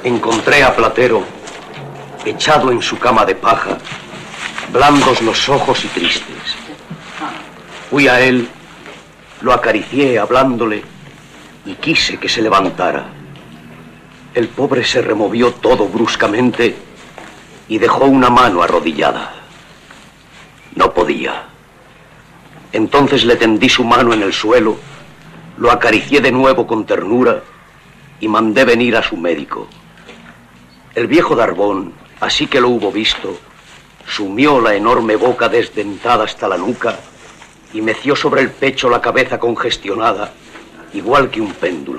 encontré a Platero echado en su cama de paja, blandos los ojos y tristes. Fui a él, lo acaricié hablándole y quise que se levantara. El pobre se removió todo bruscamente y dejó una mano arrodillada. No podía. Entonces le tendí su mano en el suelo, lo acaricié de nuevo con ternura y mandé venir a su médico. El viejo Darbón, así que lo hubo visto, sumió la enorme boca desdentada hasta la nuca y meció sobre el pecho la cabeza congestionada, igual que un péndulo.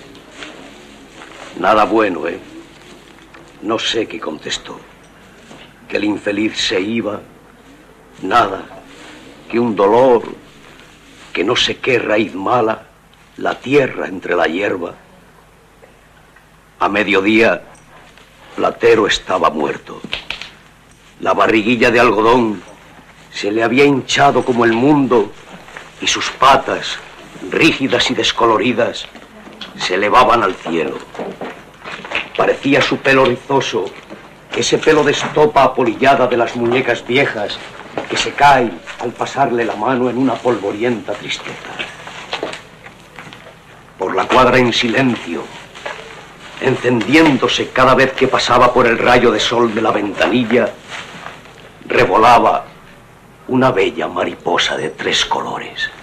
Nada bueno, ¿eh? No sé qué contestó. Que el infeliz se iba, nada, que un dolor, que no sé qué raíz mala, la tierra entre la hierba. A mediodía, Platero estaba muerto. La barriguilla de algodón se le había hinchado como el mundo y sus patas, rígidas y descoloridas, se elevaban al cielo. Parecía su pelo rizoso, ese pelo de estopa apolillada de las muñecas viejas que se cae al pasarle la mano en una polvorienta tristeza. Por la cuadra en silencio, encendiéndose cada vez que pasaba por el rayo de sol de la ventanilla, revolaba una bella mariposa de 3 colores.